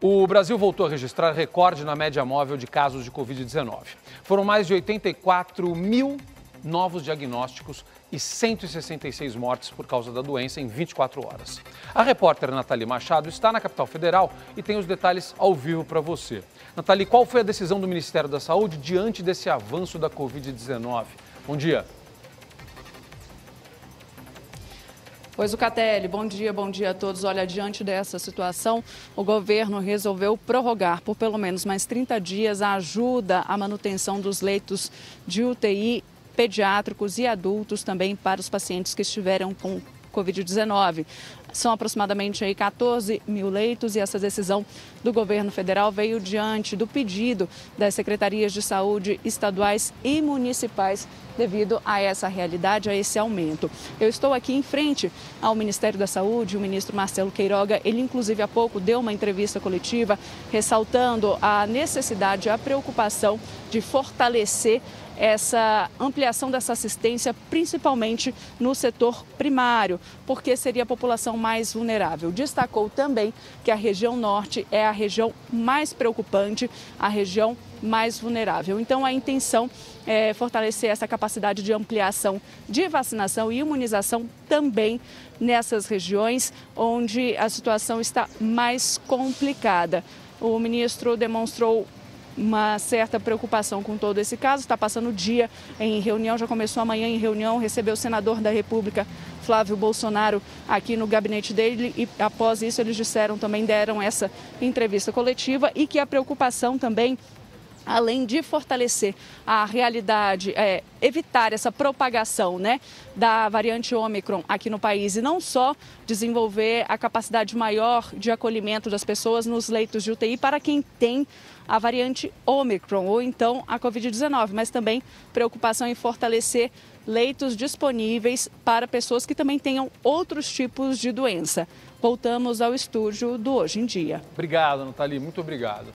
O Brasil voltou a registrar recorde na média móvel de casos de Covid-19. Foram mais de 84 mil novos diagnósticos e 166 mortes por causa da doença em 24 horas. A repórter Nathalie Machado está na capital federal e tem os detalhes ao vivo para você. Nathalie, qual foi a decisão do Ministério da Saúde diante desse avanço da Covid-19? Bom dia. Oi, Zucatelli, bom dia a todos. Olha, diante dessa situação, o governo resolveu prorrogar por pelo menos mais 30 dias a ajuda à manutenção dos leitos de UTI pediátricos e adultos também para os pacientes que estiveram com Covid-19. São aproximadamente 14 mil leitos e essa decisão do governo federal veio diante do pedido das secretarias de saúde estaduais e municipais devido a essa realidade, a esse aumento. Eu estou aqui em frente ao Ministério da Saúde, o ministro Marcelo Queiroga, ele inclusive há pouco deu uma entrevista coletiva ressaltando a necessidade, a preocupação de fortalecer essa ampliação dessa assistência, principalmente no setor primário, porque seria a população mais vulnerável. Destacou também que a região norte é a região mais preocupante, a região mais vulnerável. Então, a intenção é fortalecer essa capacidade de ampliação de vacinação e imunização também nessas regiões onde a situação está mais complicada. O ministro demonstrou uma certa preocupação com todo esse caso, está passando o dia em reunião, já começou amanhã em reunião, recebeu o senador da República, Flávio Bolsonaro, aqui no gabinete dele e após isso eles deram essa entrevista coletiva e que a preocupação também, além de fortalecer a realidade, evitar essa propagação, da variante Ômicron aqui no país e não só desenvolver a capacidade maior de acolhimento das pessoas nos leitos de UTI para quem tem a variante Ômicron ou então a Covid-19, mas também preocupação em fortalecer leitos disponíveis para pessoas que também tenham outros tipos de doença. Voltamos ao estúdio do Hoje em Dia. Obrigado, Nathalie, muito obrigado.